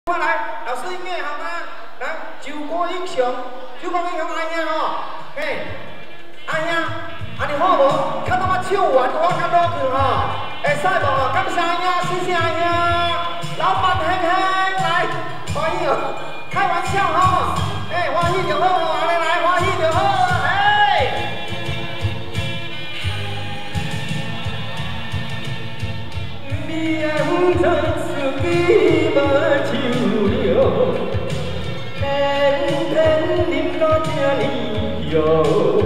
快来，老师音乐好吗？来，救国英雄，救国英雄阿兄哦，嘿，阿兄，安尼好无？看到我唱完，我较落去吼，会使无？感谢阿兄，谢谢阿兄，老板嘿嘿，来，欢喜哦，开玩笑吼，嘿，欢喜就好哦，安尼来，欢喜就好，嘿。 明知自己无酒了，偏偏啉到这呢药。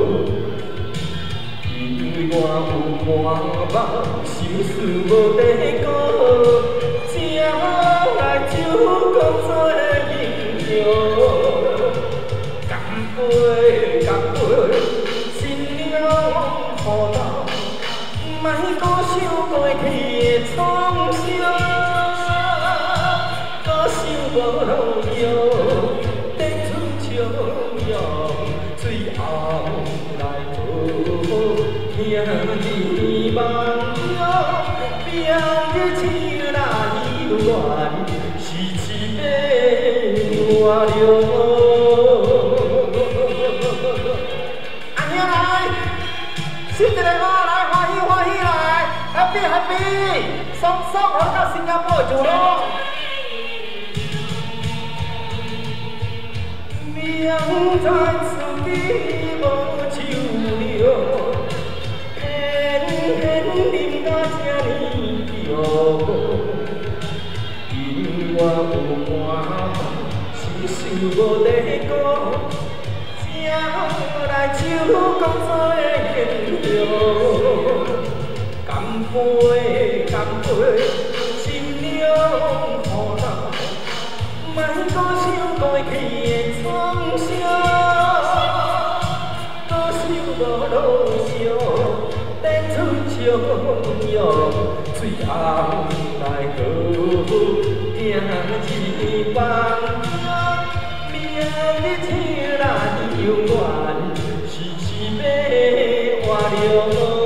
因我有满腹心事无地讲，才来酒讲做饮料。干杯，干杯，新娘好斗。 莫搁想过去的创伤，搁想无路用，得出笑容，最后来好听耳梦中，明日醒来犹原是一个活了。阿兄来，新一个我来。 欢喜来 ，happy happy， 爽爽好到新加坡住咯。明知自己无酒了，偏偏啉到这呢药。因我有满腹心事无地讲，才来酒讲做饮料。 干杯，干杯，新娘好斗，莫搁想过去的创伤，搁想无路用，得出笑容，最后来好听一梦中，明日醒来犹原是一个活了。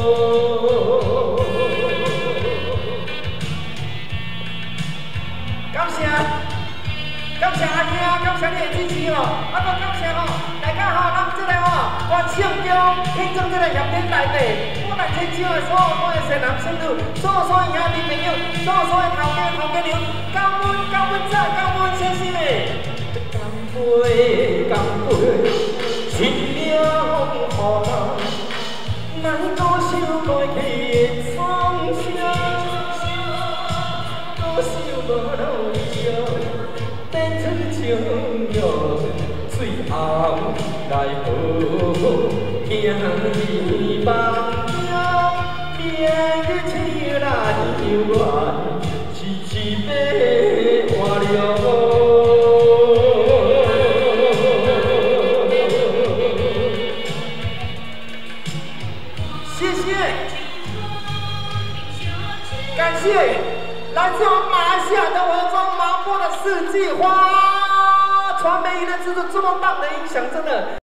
感谢阿兄，感谢你的支持哦，啊，搁感谢吼，大家吼，咱这个吼，关唱中庆祝这个热天内底，我来亲像的所有我的善男信女，所有兄弟朋友，所有头家娘，感恩赞，感恩谢谢。干杯，干杯，新娘好斗，莫搁想过去的创伤，搁想无路用。 得出笑容，最后来好听耳梦中，明日醒来犹原是一个活了。谢谢，感谢。 来自我们马来西亚的合作麻坡的四季花传媒娱乐制作这么棒的音响，真的。